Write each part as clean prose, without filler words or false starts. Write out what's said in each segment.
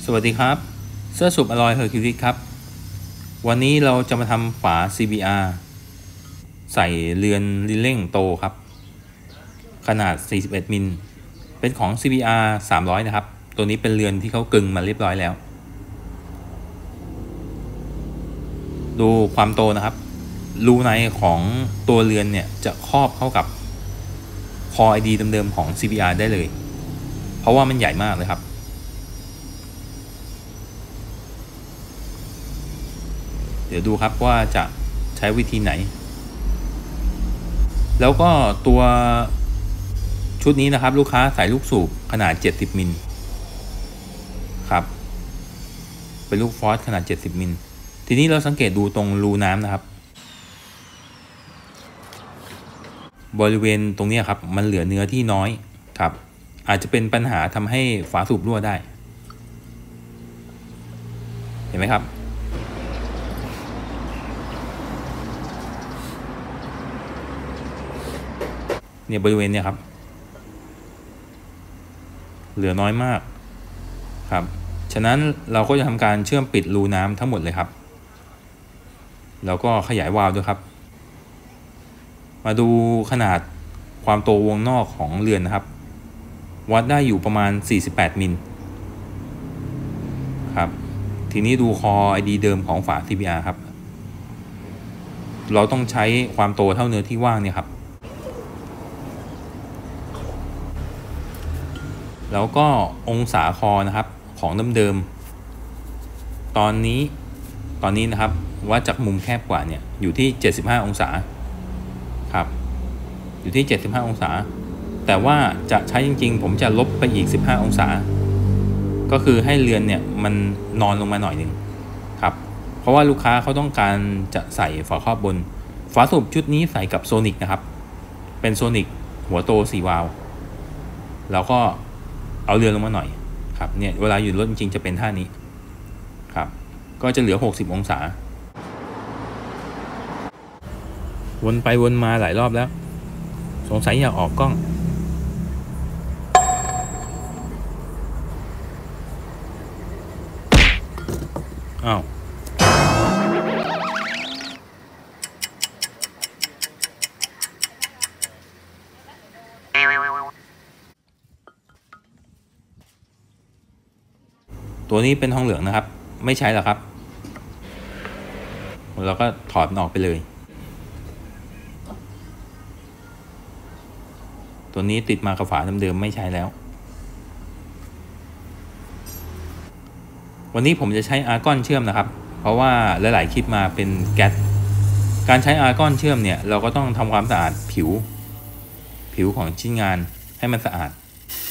สวัสดีครับเสื้อสูบอลอยเฮอร์คิวลิสครับวันนี้เราจะมาทำฝา CBR ใส่เรือนลินเล่งโตครับขนาด41มิลเป็นของ CBR 300นะครับตัวนี้เป็นเรือนที่เขากึ่งมาเรียบร้อยแล้วดูความโตนะครับรูในของตัวเรือนเนี่ยจะครอบเข้ากับคอ ID เดิมๆของ CBR ได้เลยเพราะว่ามันใหญ่มากเลยครับเดี๋ยวดูครับว่าจะใช้วิธีไหนแล้วก็ตัวชุดนี้นะครับลูกค้าใส่ลูกสูบขนาด70มิลครับเป็นลูกฟอสขนาด70มิลทีนี้เราสังเกตดูตรงรูน้ำนะครับบริเวณตรงนี้ครับมันเหลือเนื้อที่น้อยครับอาจจะเป็นปัญหาทำให้ฝาสูบรั่วได้เห็นไหมครับเนี่ยบริเวณเนี่ยครับเหลือน้อยมากครับฉะนั้นเราก็จะทำการเชื่อมปิดรูน้ำทั้งหมดเลยครับแล้วก็ขยายวาล์วด้วยครับมาดูขนาดความโตวงนอกของเรือนนะครับวัดได้อยู่ประมาณ48มิลครับทีนี้ดูคอ ID เดิมของฝา CBR ครับเราต้องใช้ความโตเท่าเนื้อที่ว่างเนี่ยครับแล้วก็องศาคอนะครับของเดิมๆตอนนี้นะครับวัดจากมุมแคบกว่าเนี่ยอยู่ที่75องศาครับอยู่ที่75องศาแต่ว่าจะใช้จริงๆผมจะลบไปอีก15องศาก็คือให้เรือนเนี่ยมันนอนลงมาหน่อยนึงครับเพราะว่าลูกค้าเขาต้องการจะใส่ฝาครอบบนฝาสูบชุดนี้ใส่กับโซนิกนะครับเป็นโซนิกหัวโต4วาล์วแล้วก็เอาเรือนลงมาหน่อยครับเนี่ยเวลาอยู่รถจริงๆจะเป็นท่านี้ครับก็จะเหลือ60องศาวนไปวนมาหลายรอบแล้วสงสัยอยากออกกล้องอ้าวตัวนี้เป็นทองเหลืองนะครับไม่ใช้หรอกครับเราก็ถอดมันออกไปเลยตัวนี้ติดมากับฝาเดิมๆไม่ใช้แล้ววันนี้ผมจะใช้อาร์กอนเชื่อมนะครับเพราะว่าหลายๆคลิปมาเป็นแก๊สการใช้อาร์กอนเชื่อมเนี่ยเราก็ต้องทำความสะอาดผิวของชิ้นงานให้มันสะอาด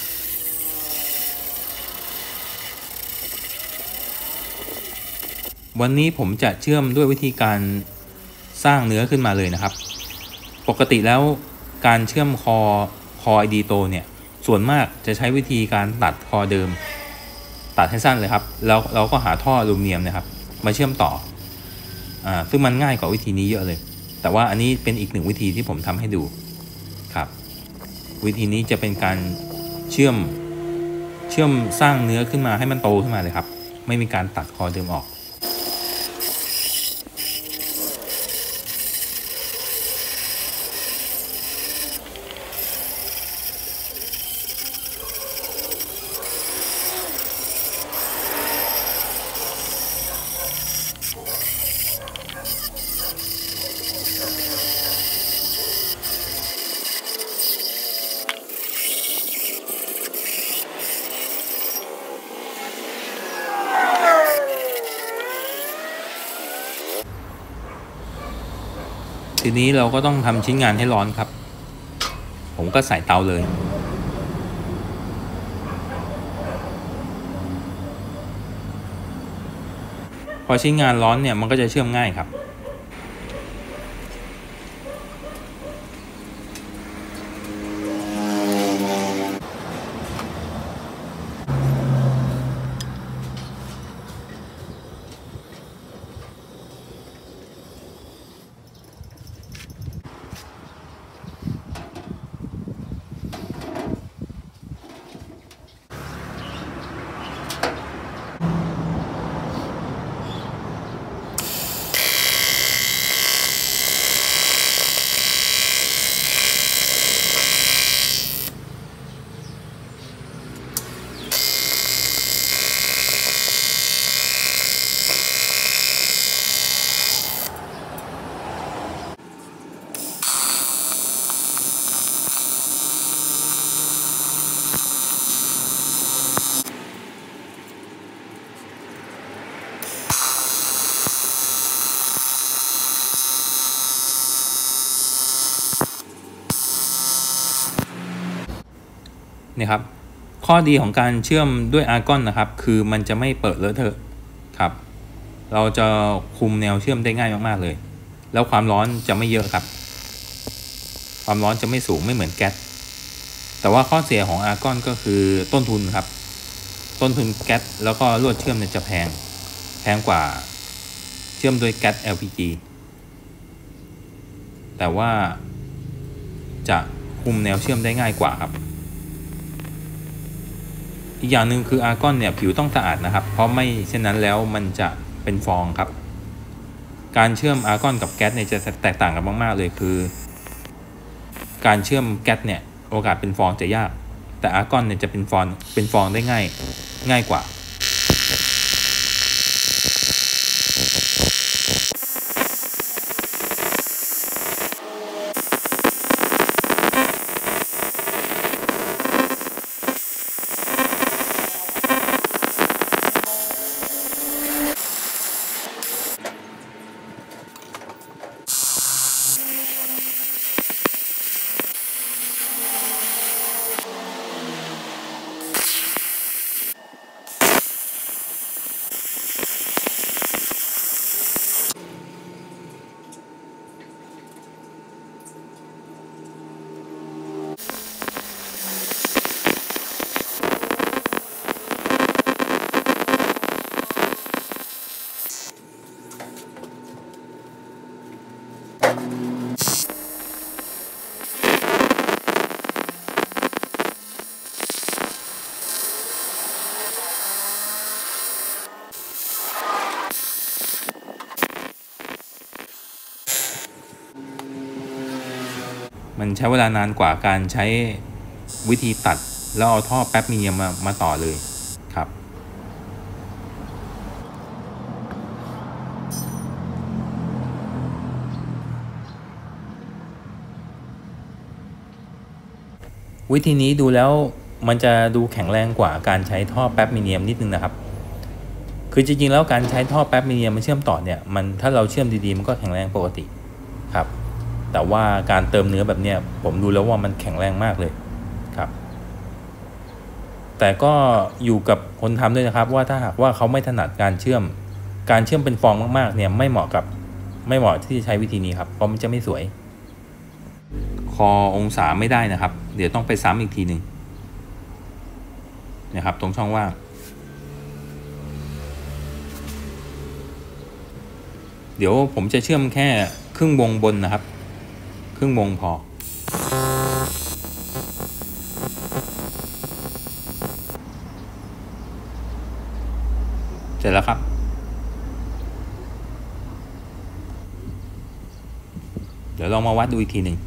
วันนี้ผมจะเชื่อมด้วยวิธีการสร้างเนื้อขึ้นมาเลยนะครับปกติแล้วการเชื่อมคอ ID โตเนี่ยส่วนมากจะใช้วิธีการตัดคอเดิมตัดให้สั้นเลยครับแล้วเราก็หาท่ออลูมิเนียมนะครับมาเชื่อมต่อซึ่งมันง่ายกว่าวิธีนี้เยอะเลยแต่ว่าอันนี้เป็นอีกหนึ่งวิธีที่ผมทำให้ดูครับวิธีนี้จะเป็นการเชื่อมสร้างเนื้อขึ้นมาให้มันโตขึ้นมาเลยครับไม่มีการตัดคอเดิมออกทีนี้เราก็ต้องทำชิ้นงานให้ร้อนครับผมก็ใส่เตาเลยพอชิ้นงานร้อนเนี่ยมันก็จะเชื่อมง่ายครับนี่ครับข้อดีของการเชื่อมด้วยอาร์กอนนะครับคือมันจะไม่เปิดเลอะเทอะครับเราจะคุมแนวเชื่อมได้ง่ายมากๆเลยแล้วความร้อนจะไม่เยอะครับความร้อนจะไม่สูงไม่เหมือนแก๊สแต่ว่าข้อเสียของอาร์กอนก็คือต้นทุนครับต้นทุนแก๊สแล้วก็ลวดเชื่อมเนี่ยจะแพงกว่าเชื่อมด้วยแก๊ส LPG แต่ว่าจะคุมแนวเชื่อมได้ง่ายกว่าครับอีกอย่างหนึ่งคืออาร์กอนเนี่ยผิวต้องสะอาดนะครับเพราะไม่เช่นนั้นแล้วมันจะเป็นฟองครับการเชื่อมอาร์กอนกับแก๊สเนี่ยจะแตกต่างกันมากๆเลยคือการเชื่อมแก๊สเนี่ยโอกาสเป็นฟองจะยากแต่อาร์กอนเนี่ยจะเป็นฟองได้ง่ายกว่ามันใช้เวลานานกว่าการใช้วิธีตัดแล้วเอาท่อแป๊บมีเนียมมาต่อเลยครับวิธีนี้ดูแล้วมันจะดูแข็งแรงกว่าการใช้ท่อแป๊บมีเนียมนิดนึงนะครับคือจริงๆแล้วการใช้ท่อแป๊บมีเนียมมาเชื่อมต่อเนี่ยมันถ้าเราเชื่อมดีๆมันก็แข็งแรงปกติครับแต่ว่าการเติมเนื้อแบบเนี้ยผมดูแล้วว่ามันแข็งแรงมากเลยครับแต่ก็อยู่กับคนทำด้วยนะครับว่าถ้าหากว่าเขาไม่ถนัดการเชื่อมเป็นฟองมากๆเนี่ยไม่เหมาะที่จะใช้วิธีนี้ครับเพราะมันจะไม่สวยคอองศาไม่ได้นะครับเดี๋ยวต้องไปซ้ำอีกทีหนึ่งนะครับตรงช่องว่างเดี๋ยวผมจะเชื่อมแค่ครึ่งวงบนนะครับครึ่งวงพอเสร็จแล้วครับเดี๋ยวลองมาวัดดูอีกทีหนึ่ง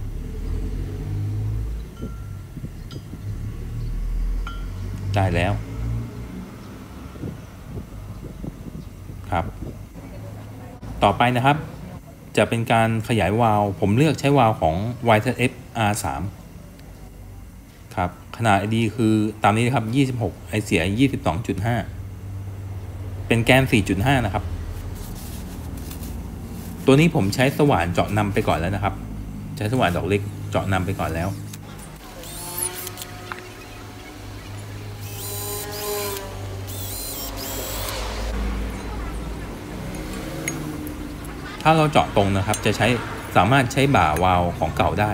ได้แล้วครับต่อไปนะครับจะเป็นการขยายวาล์วผมเลือกใช้วาล์วของ YZF R3 ครับขนาด ID คือตามนี้นะครับ26ไอเสีย 22.5 เป็นแกน 4.5 นะครับตัวนี้ผมใช้สว่านเจาะนำไปก่อนแล้วนะครับใช้สว่านดอกเล็กเจาะนำไปก่อนแล้วถ้าเราเจาะตรงนะครับจะสามารถใช้บ่าวาล์วของเก่าได้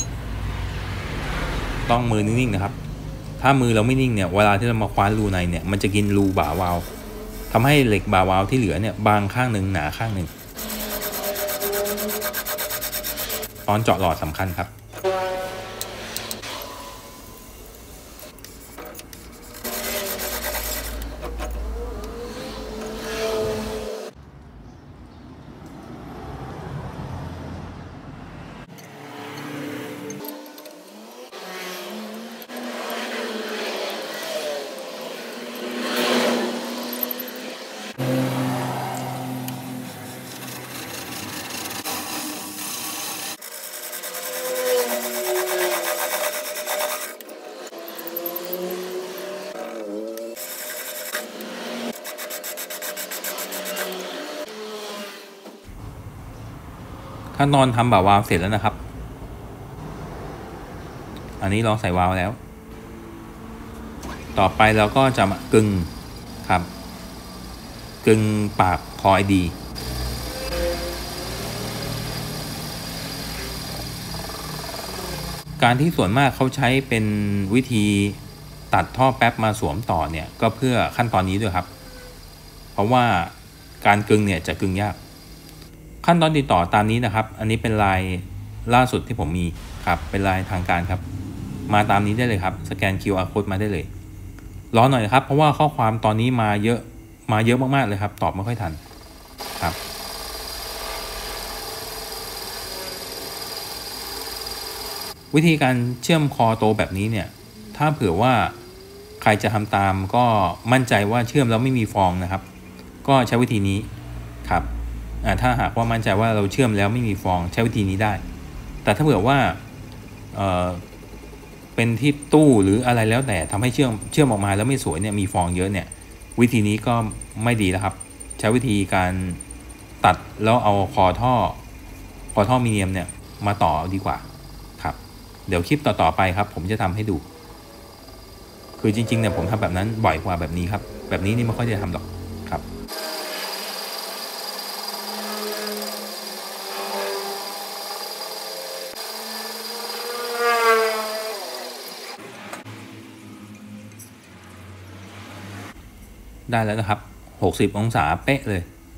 ต้องมือนิ่งๆนะครับถ้ามือเราไม่นิ่งเนี่ยเวลาที่เรามาคว้านรูในเนี่ยมันจะกินรูบ่าวาล์วทำให้เหล็กบ่าวาล์วที่เหลือเนี่ยบางข้างหนึ่งหนาข้างหนึ่งตอนเจาะหลอดสำคัญครับขั้นตอนทำบ่าวาล์วเสร็จแล้วนะครับอันนี้ลองใส่วาล์วแล้วต่อไปเราก็จะมากึงครับกึงปากคอ ID การที่ส่วนมากเขาใช้เป็นวิธีตัดท่อแป๊บมาสวมต่อเนี่ยก็เพื่อขั้นตอนนี้ด้วยครับเพราะว่าการกึงเนี่ยจะกึงยากขั้นตอนติดต่อตามนี้นะครับอันนี้เป็นลายล่าสุดที่ผมมีครับเป็นลายทางการครับมาตามนี้ได้เลยครับสแกน QR code มาได้เลยรอหน่อยนะครับเพราะว่าข้อความตอนนี้มาเยอะมากๆเลยครับตอบไม่ค่อยทันครับวิธีการเชื่อมคอโตแบบนี้เนี่ยถ้าเผื่อว่าใครจะทำตามก็มั่นใจว่าเชื่อมแล้วไม่มีฟองนะครับก็ใช้วิธีนี้ครับถ้าหากว่ามั่นใจว่าเราเชื่อมแล้วไม่มีฟองใช้วิธีนี้ได้แต่ถ้าเผื่อว่าเป็นที่ตู้หรืออะไรแล้วแต่ทำให้เชื่อมออกมาแล้วไม่สวยเนี่ยมีฟองเยอะเนี่ยวิธีนี้ก็ไม่ดีแล้วครับใช้วิธีการตัดแล้วเอาคอท่อมีเนียมเนี่ยมาต่อดีกว่าครับเดี๋ยวคลิปต่อไปครับผมจะทำให้ดูคือจริงๆเนี่ยผมทำแบบนั้นบ่อยกว่าแบบนี้ครับแบบนี้นี่ไม่ค่อยได้ทำหรอกครับได้แล้วนะครับ60องศาเป๊ะเลย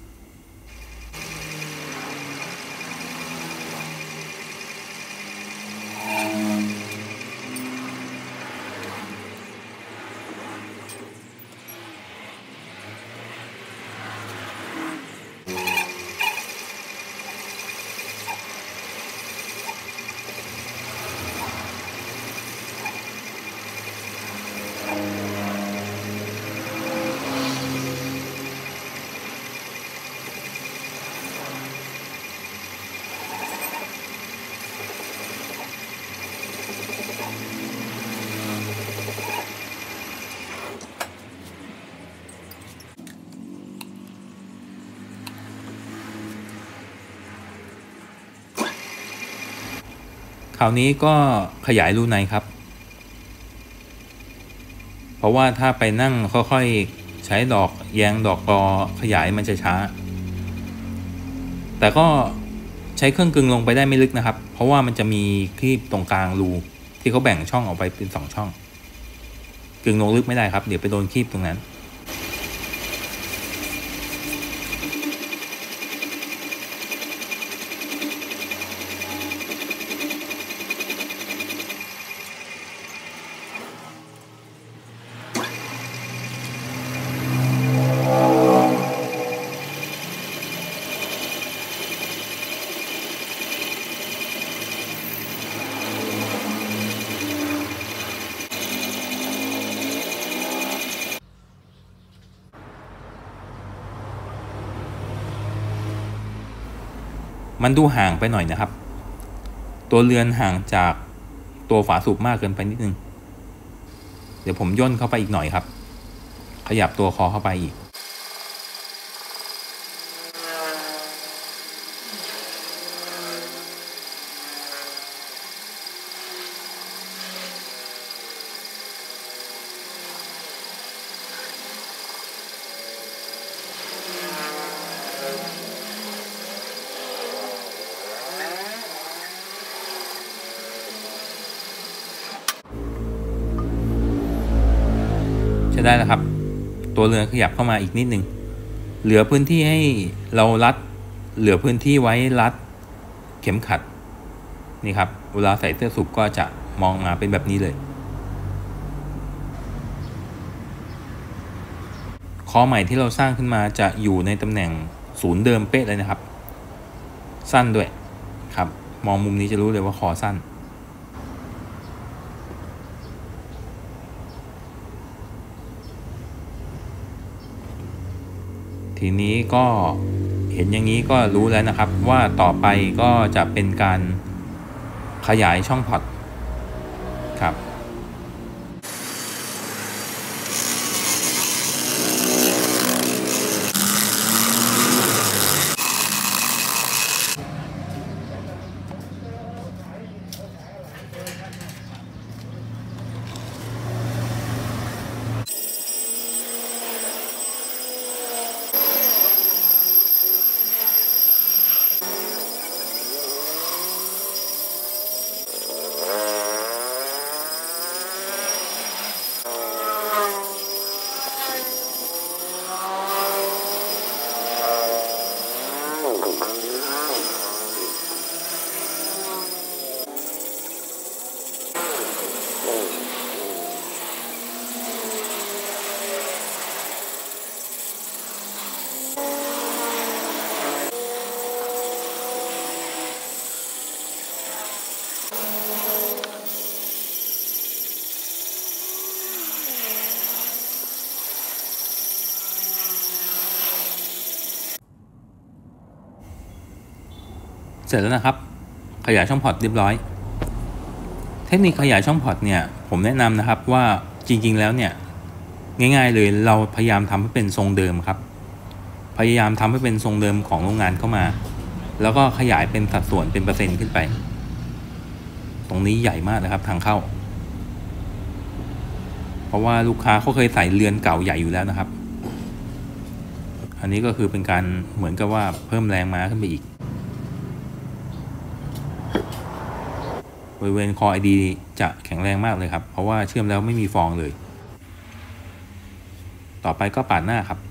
คราวนี้ก็ขยายรูในครับเพราะว่าถ้าไปนั่งค่อยๆใช้ดอกแยงดอกกอขยายมันจะช้าแต่ก็ใช้เครื่องกึงลงไปได้ไม่ลึกนะครับเพราะว่ามันจะมีคลีบตรงกลางรูที่เขาแบ่งช่องออกไปเป็น2ช่องกึงลงลึกไม่ได้ครับเดี๋ยวไปโดนคลีบตรงนั้นมันดูห่างไปหน่อยนะครับตัวเรือนห่างจากตัวฝาสูบมากเกินไปนิดนึงเดี๋ยวผมย่นเข้าไปอีกหน่อยครับขยับตัวคอเข้าไปอีกใช้ได้แล้วครับตัวเรือนขยับเข้ามาอีกนิดนึงเหลือพื้นที่ให้เราเหลือพื้นที่ไว้รัดเข็มขัดนี่ครับเวลาใส่เสื้อสูบก็จะมองมาเป็นแบบนี้เลยคอใหม่ที่เราสร้างขึ้นมาจะอยู่ในตำแหน่งศูนย์เดิมเป๊ะเลยนะครับสั้นด้วยครับมองมุมนี้จะรู้เลยว่าคอสั้นทีนี้ก็เห็นอย่างนี้ก็รู้แล้วนะครับว่าต่อไปก็จะเป็นการขยายช่องพอร์ตครับ คเสร็จแล้วนะครับ ขยายช่องพอร์ตเรียบร้อยเทคนิคขยายช่องพอร์ตเนี่ยผมแนะนำนะครับว่าจริงๆแล้วเนี่ยง่ายๆเลยเราพยายามทำให้เป็นทรงเดิมครับพยายามทำให้เป็นทรงเดิมของโรงงานเข้ามาแล้วก็ขยายเป็นสัดส่วนเป็นเปอร์เซ็นต์ขึ้นไปตรงนี้ใหญ่มากนะครับทางเข้าเพราะว่าลูกค้าเขาเคยใส่เรือนเก่าใหญ่อยู่แล้วนะครับอันนี้ก็คือเป็นการเหมือนกับว่าเพิ่มแรงม้าขึ้นไปอีกบริเวณคอ ID จะแข็งแรงมากเลยครับเพราะว่าเชื่อมแล้วไม่มีฟองเลยต่อไปก็ปาดหน้าครับ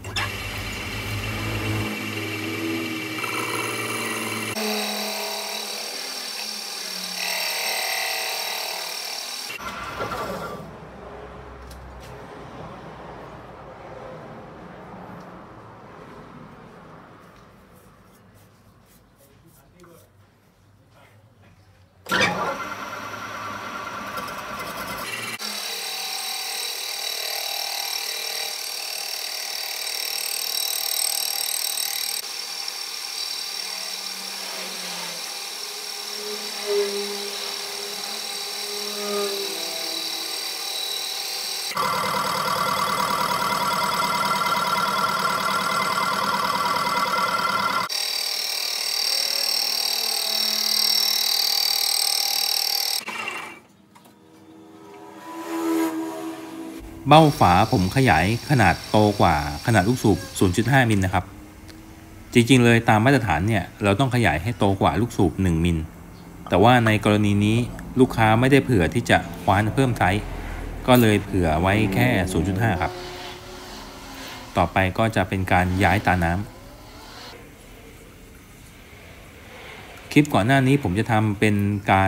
เบ้าฝาผมขยายขนาดโตกว่าขนาดลูกสูบ 0.5 มิลนะครับจริงๆเลยตามมาตรฐานเนี่ยเราต้องขยายให้โตกว่าลูกสูบ 1 มิลแต่ว่าในกรณีนี้ลูกค้าไม่ได้เผื่อที่จะคว้านเพิ่มไซส์ก็เลยเผื่อไว้แค่ 0.5 ครับต่อไปก็จะเป็นการย้ายตาน้ำคลิปก่อนหน้านี้ผมจะทำเป็นการ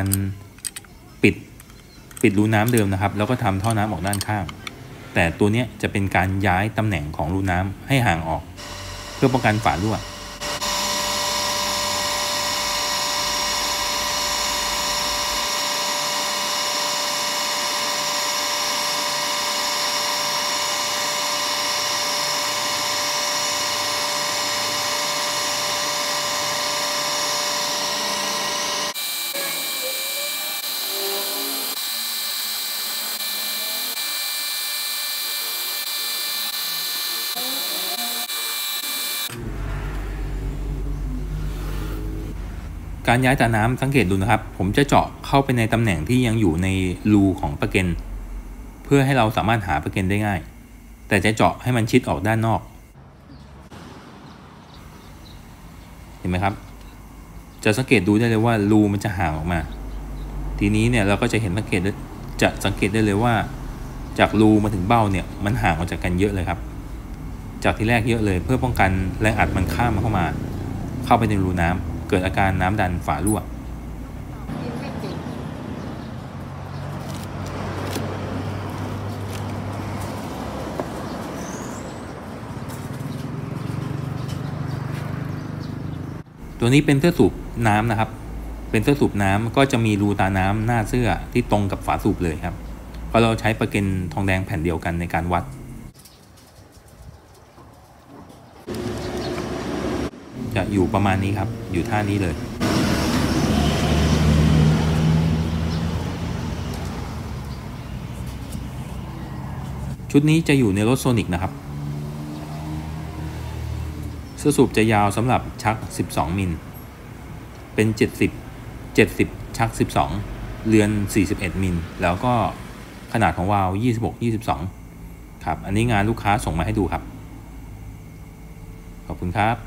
ปิดรูน้ำเดิมนะครับแล้วก็ทำท่อน้ำออกด้านข้างแต่ตัวนี้จะเป็นการย้ายตำแหน่งของรูน้ำให้ห่างออกเพื่อป้องกันฝารั่วการย้ายตาน้ำสังเกตดูนะครับผมจะเจาะเข้าไปในตำแหน่งที่ยังอยู่ในรูของปะเก็นเพื่อให้เราสามารถหาปะเก็นได้ง่ายแต่จะเจาะให้มันชิดออกด้านนอกเห็นไหมครับจะสังเกตดูได้เลยว่ารูมันจะห่างออกมาทีนี้เนี่ยเราก็จะสังเกตได้เลยว่าจากรูมาถึงเบ้าเนี่ยมันห่างออกจากกันเยอะเลยครับจากที่แรกเยอะเลยเพื่อป้องกันแรงอัดมันข้ามเข้าไปในรูน้ำเกิดอาการน้ำดันฝารั่วตัวนี้เป็นเสื้อสูบน้ำนะครับเป็นเสื้อสูบน้ำก็จะมีรูตาน้ำหน้าเสื้อที่ตรงกับฝาสูบเลยครับเพราะเราใช้ปะเก็นทองแดงแผ่นเดียวกันในการวัดจะอยู่ประมาณนี้ครับอยู่ท่านี้เลยชุดนี้จะอยู่ในรถโซนิกนะครับเสื้อสูบจะยาวสำหรับชัก12มิลเป็น70ชัก12เรือน41มิลแล้วก็ขนาดของวาล์ว26-22ครับอันนี้งานลูกค้าส่งมาให้ดูครับขอบคุณครับ